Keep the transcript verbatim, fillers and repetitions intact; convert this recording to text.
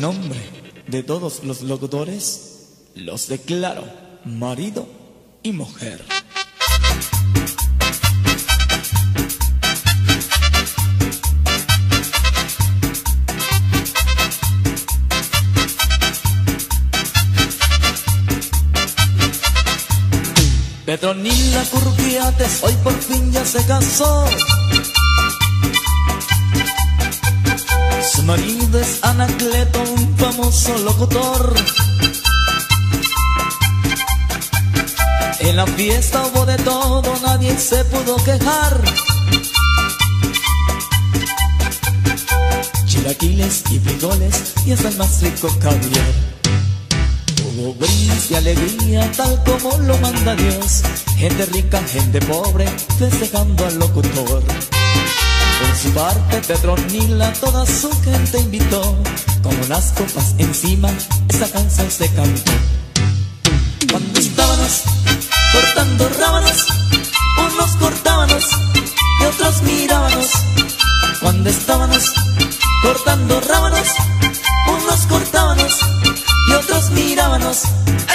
nombre de todos los locutores, los declaro marido y mujer. Petronila Curquiates hoy por fin ya se casó. Su marido es Anacleto, un famoso locutor. En la fiesta hubo de todo, nadie se pudo quejar. Chilaquiles y frijoles y hasta el más rico caviar. Hubo brindis y alegría tal como lo manda Dios. Gente rica, gente pobre, festejando al locutor. Por su parte Petronila toda su gente invitó. Con unas copas encima, esa canción se cantó. Cuando estábamos cortando rábanos, unos cortábamos y otros mirábamos. Cuando estábamos cortando rábanos, unos cortábamos y otros mirábamos.